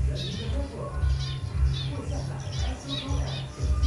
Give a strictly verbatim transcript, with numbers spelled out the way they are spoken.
人民的工作，或下载 S Q App。